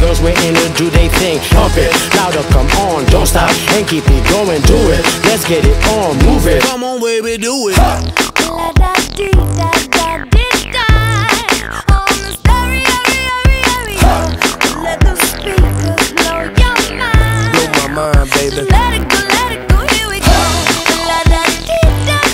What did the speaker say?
girls waiting to do they thing. Pump it, louder, come on, don't stop, and keep it going, do it. Let's get it on, move it. Come on, baby, do it. La da dee da.